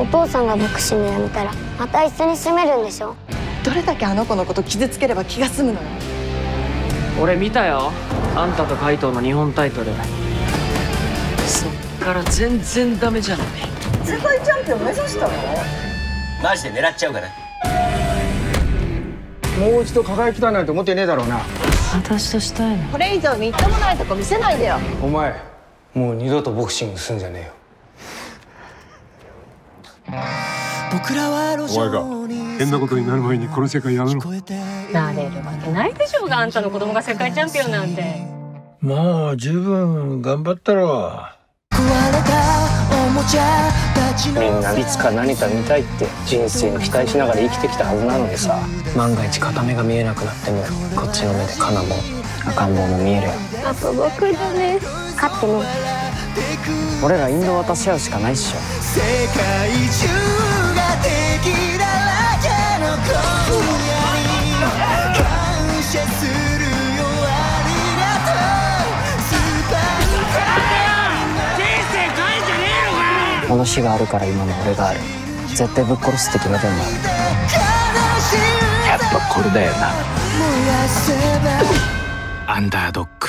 父さんがボクシングやめたらまた一緒に住めるんでしょ。 どれだけあの子のこと傷つければ気が済むのよ。 俺見たよ、あんたと海藤の日本タイトル。そっから全然ダメじゃない。 世界チャンピオン目指したの？ マジで狙っちゃうかな。 もう一度輝きたいなんて思ってねえだろうな。 私としたいの。 これ以上みっともないとこ見せないでよ。 お前もう二度とボクシングすんじゃねえよ。 お前が変なことになる前にこの世界やめろ。 なれるわけないでしょうが、あんたの子供が世界チャンピオンなんて。 まあ十分頑張ったろ。みんないつか何か見たいって人生を期待しながら生きてきたはずなのにさ、万が一片目が見えなくなってもこっちの目でカナも赤ん坊も見えるよ。 あと僕だね。勝ってね。 俺らインド渡し合うしかないっしょ。 世界中が敵だらけの今夜に感謝するよ、ありがとうスーパー人生変えんじゃねえのか。 この日があるから今の俺がある。絶対ぶっ殺すって決めてんだ。 やっぱこれだよな。アンダードッグ。